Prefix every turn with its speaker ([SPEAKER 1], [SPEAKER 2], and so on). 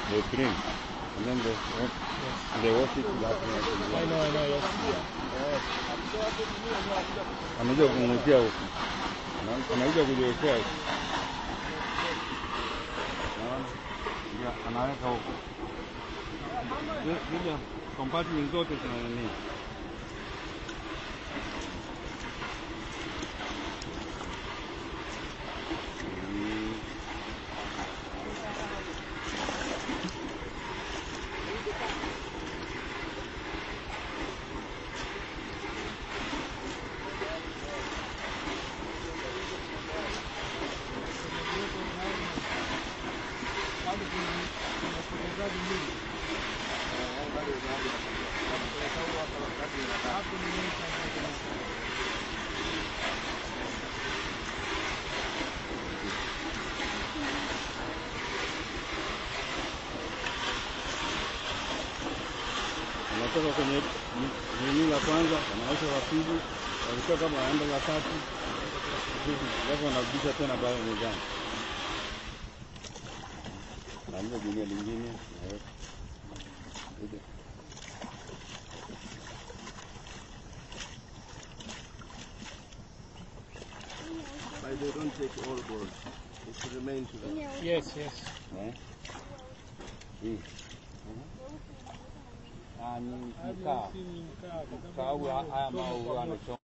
[SPEAKER 1] they print, and then they wash it last night.
[SPEAKER 2] I know, yes.
[SPEAKER 1] Anajua kumutia huko. Anajua kujiwekea huko. Ndio anaweka huko. Zile compartment zote zina nini? Wanatoka kwenye nini la kwanza, wanaosha la pili, walikuwa kama wanaenda la tatu, alafu wanarudisha tena pale mezani. Na ndio dunia lingine.
[SPEAKER 3] But they don't take all board. It remains to them.
[SPEAKER 2] Yes.
[SPEAKER 1] Ni mkaa au haya maua anachoma.